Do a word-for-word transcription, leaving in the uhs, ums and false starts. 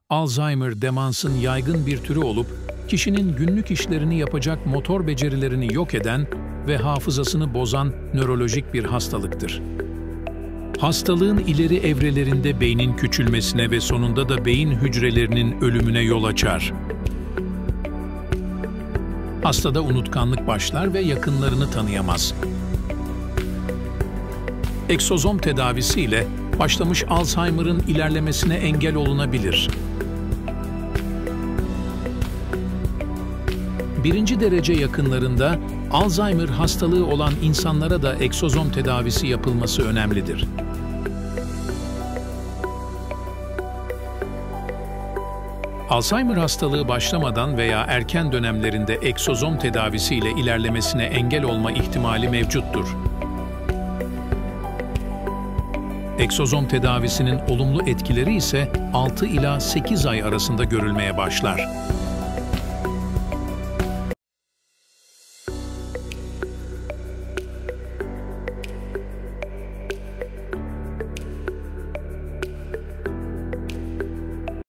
Alzheimer demansın yaygın bir türü olup, kişinin günlük işlerini yapacak motor becerilerini yok eden ve hafızasını bozan nörolojik bir hastalıktır. Hastalığın ileri evrelerinde beynin küçülmesine ve sonunda da beyin hücrelerinin ölümüne yol açar. Hastada unutkanlık başlar ve yakınlarını tanıyamaz. Eksozom tedavisiyle başlamış Alzheimer'ın ilerlemesine engel olunabilir. Birinci derece yakınlarında Alzheimer hastalığı olan insanlara da eksozom tedavisi yapılması önemlidir. Alzheimer hastalığı başlamadan veya erken dönemlerinde eksozom tedavisiyle ilerlemesine engel olma ihtimali mevcuttur. Eksozom tedavisinin olumlu etkileri ise altı ila sekiz ay arasında görülmeye başlar.